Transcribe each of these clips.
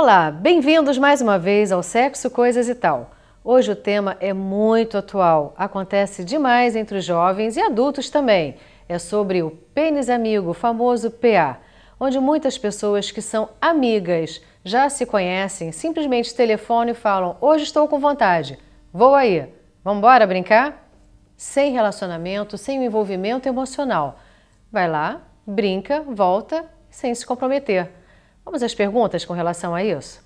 Olá, bem-vindos mais uma vez ao Sexo, Coisas e Tal. Hoje o tema é muito atual, acontece demais entre os jovens e adultos também. É sobre o pênis amigo, o famoso PA, onde muitas pessoas que são amigas já se conhecem, simplesmente telefonam e falam: hoje estou com vontade, vou aí, vamos embora brincar? Sem relacionamento, sem o envolvimento emocional. Vai lá, brinca, volta, sem se comprometer. Vamos às perguntas com relação a isso?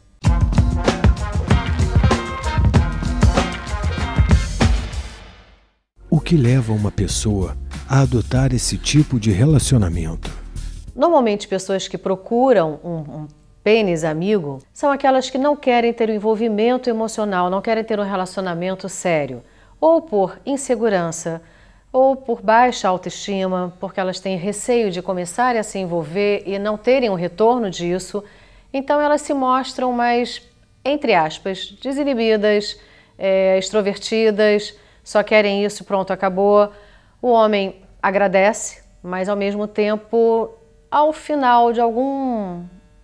O que leva uma pessoa a adotar esse tipo de relacionamento? Normalmente, pessoas que procuram um pênis amigo são aquelas que não querem ter um envolvimento emocional, não querem ter um relacionamento sério, ou por insegurança, ou por baixa autoestima, porque elas têm receio de começarem a se envolver e não terem um retorno disso. Então elas se mostram mais, entre aspas, desinibidas, extrovertidas, só querem isso, pronto, acabou. O homem agradece, mas ao mesmo tempo, ao final de algum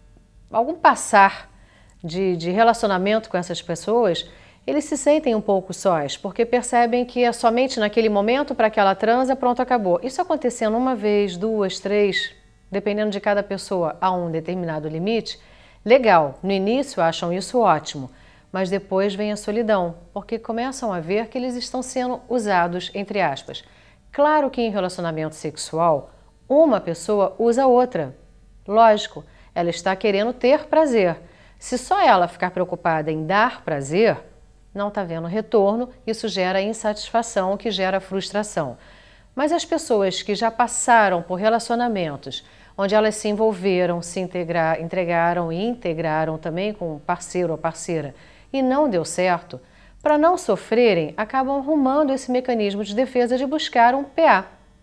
passar de relacionamento com essas pessoas, eles se sentem um pouco sós, porque percebem que é somente naquele momento, para aquela transa, pronto, acabou. Isso acontecendo uma vez, duas, três, dependendo de cada pessoa, a um determinado limite, legal, no início acham isso ótimo, mas depois vem a solidão, porque começam a ver que eles estão sendo usados, entre aspas. Claro que em relacionamento sexual, uma pessoa usa a outra. Lógico, ela está querendo ter prazer. Se só ela ficar preocupada em dar prazer, não está vendo retorno, isso gera insatisfação, que gera frustração. Mas as pessoas que já passaram por relacionamentos, onde elas se envolveram, se entregaram e integraram também com parceiro ou parceira e não deu certo, para não sofrerem, acabam arrumando esse mecanismo de defesa de buscar um PA.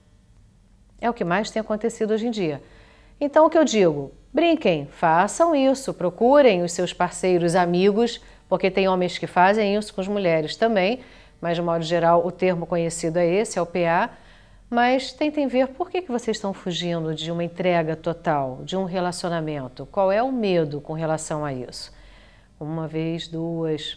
É o que mais tem acontecido hoje em dia. Então o que eu digo? Brinquem, façam isso, procurem os seus parceiros amigos, porque tem homens que fazem isso com as mulheres também, mas de modo geral o termo conhecido é esse, é o PA, mas tentem ver por que vocês estão fugindo de uma entrega total, de um relacionamento. Qual é o medo com relação a isso? Uma vez, duas,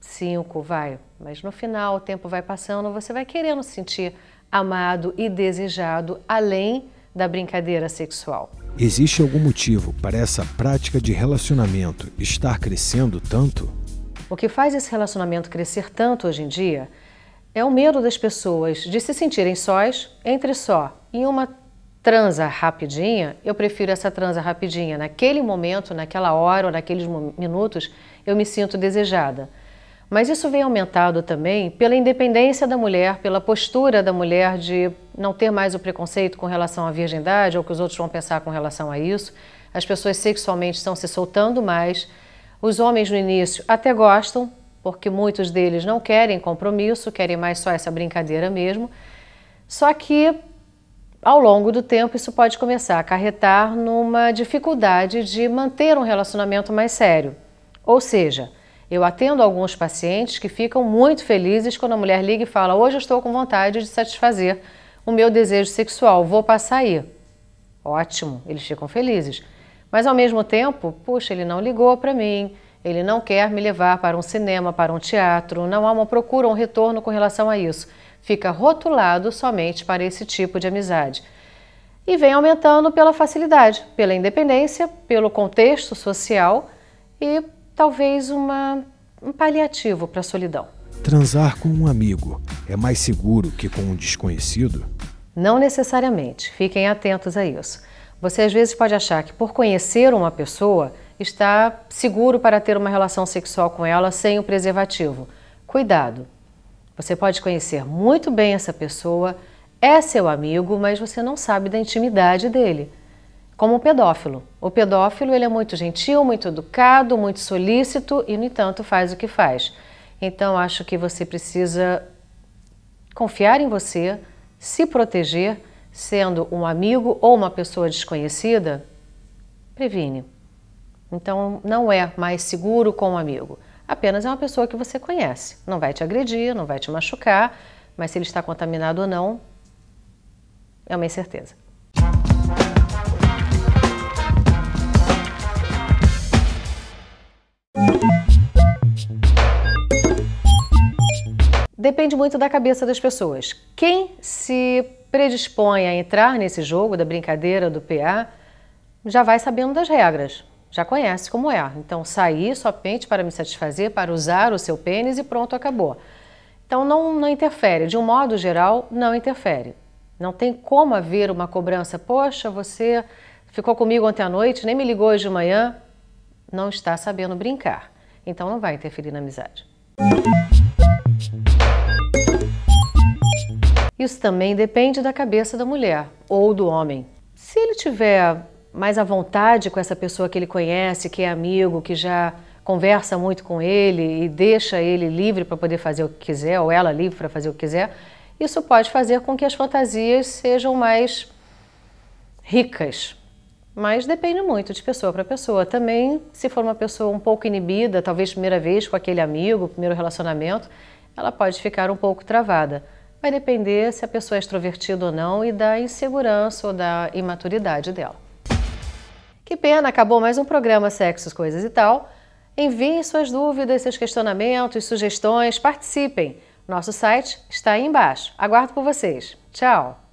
5, vai, mas no final o tempo vai passando, você vai querendo se sentir amado e desejado além da brincadeira sexual. Existe algum motivo para essa prática de relacionamento estar crescendo tanto? O que faz esse relacionamento crescer tanto hoje em dia é o medo das pessoas de se sentirem sós, entre só. Em uma transa rapidinha, eu prefiro essa transa rapidinha. Naquele momento, naquela hora ou naqueles minutos, eu me sinto desejada. Mas isso vem aumentado também pela independência da mulher, pela postura da mulher de não ter mais o preconceito com relação à virgindade ou o que os outros vão pensar com relação a isso. As pessoas sexualmente estão se soltando mais. Os homens no início até gostam, porque muitos deles não querem compromisso, querem mais só essa brincadeira mesmo. Só que ao longo do tempo isso pode começar a acarretar numa dificuldade de manter um relacionamento mais sério. Ou seja, eu atendo alguns pacientes que ficam muito felizes quando a mulher liga e fala: hoje eu estou com vontade de satisfazer o meu desejo sexual, vou passar aí. Ótimo, eles ficam felizes. Mas ao mesmo tempo, puxa, ele não ligou para mim, ele não quer me levar para um cinema, para um teatro, não há uma procura, um retorno com relação a isso. Fica rotulado somente para esse tipo de amizade. E vem aumentando pela facilidade, pela independência, pelo contexto social e talvez um paliativo para a solidão. Transar com um amigo é mais seguro que com um desconhecido? Não necessariamente, fiquem atentos a isso. Você às vezes pode achar que por conhecer uma pessoa está seguro para ter uma relação sexual com ela sem o preservativo. Cuidado! Você pode conhecer muito bem essa pessoa, é seu amigo, mas você não sabe da intimidade dele. Como o pedófilo. O pedófilo ele é muito gentil, muito educado, muito solícito e, no entanto, faz o que faz. Então, acho que você precisa confiar em você, se proteger, sendo um amigo ou uma pessoa desconhecida, previne. Então, não é mais seguro com um amigo. Apenas é uma pessoa que você conhece. Não vai te agredir, não vai te machucar, mas se ele está contaminado ou não, é uma incerteza. Depende muito da cabeça das pessoas. Quem se predispõe a entrar nesse jogo da brincadeira do PA já vai sabendo das regras, já conhece como é. Então, sair somente para me satisfazer, para usar o seu pênis e pronto, acabou. Então, não interfere. De um modo geral, não interfere. Não tem como haver uma cobrança. Poxa, você ficou comigo ontem à noite, nem me ligou hoje de manhã. Não está sabendo brincar. Então, não vai interferir na amizade. Isso também depende da cabeça da mulher ou do homem. Se ele tiver mais à vontade com essa pessoa que ele conhece, que é amigo, que já conversa muito com ele e deixa ele livre para poder fazer o que quiser, ou ela livre para fazer o que quiser, isso pode fazer com que as fantasias sejam mais ricas. Mas depende muito de pessoa para pessoa. Também, se for uma pessoa um pouco inibida, talvez primeira vez com aquele amigo, primeiro relacionamento, ela pode ficar um pouco travada. Vai depender se a pessoa é extrovertida ou não e da insegurança ou da imaturidade dela. Que pena, acabou mais um programa Sexos, Coisas e Tal. Enviem suas dúvidas, seus questionamentos, sugestões, participem. Nosso site está aí embaixo. Aguardo por vocês. Tchau!